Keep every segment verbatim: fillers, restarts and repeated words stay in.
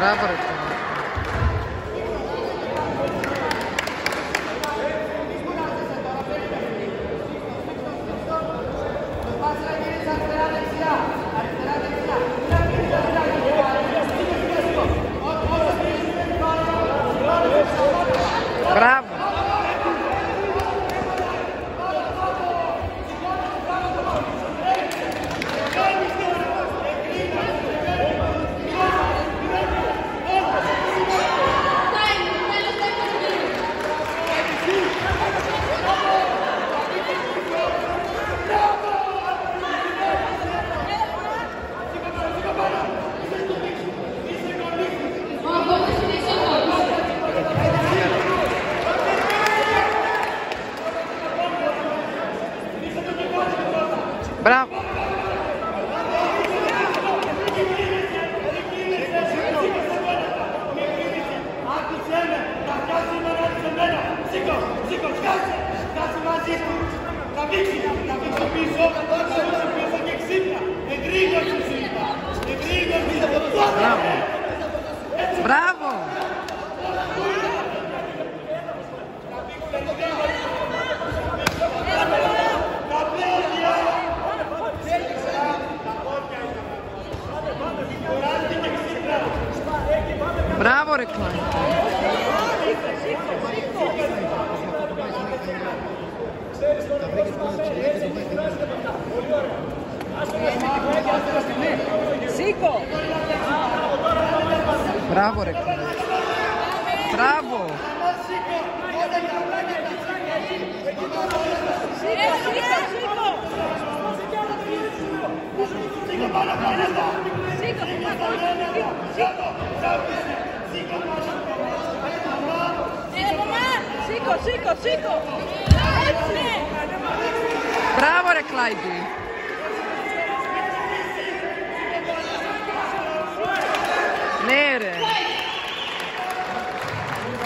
Μπράβο ρε. Μπράβο. Μπράβο. Άκουσε με, θα φτιάξει με ρώτησε εμένα. Σήκω, σήκω, σκάσε, σκάσε μαζί του. Θα δείξει, θα δείξει πίσω, θα δείξει πίσω και ξύπνα. Εγρήγορ σου σύπα, εγρήγορ σου σύπα. Μπράβο. Μπράβο. Μπράβο ρε Κλάιν. Σήκω. Μπράβο ρε Κλάιν. Μπράβο. Σήκω, σήκω, σήκω. Μπράβο ρε Κλάιντι. Ναι ρε.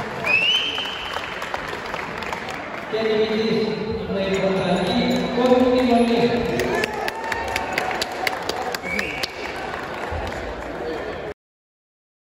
Και νικητής με υποταγή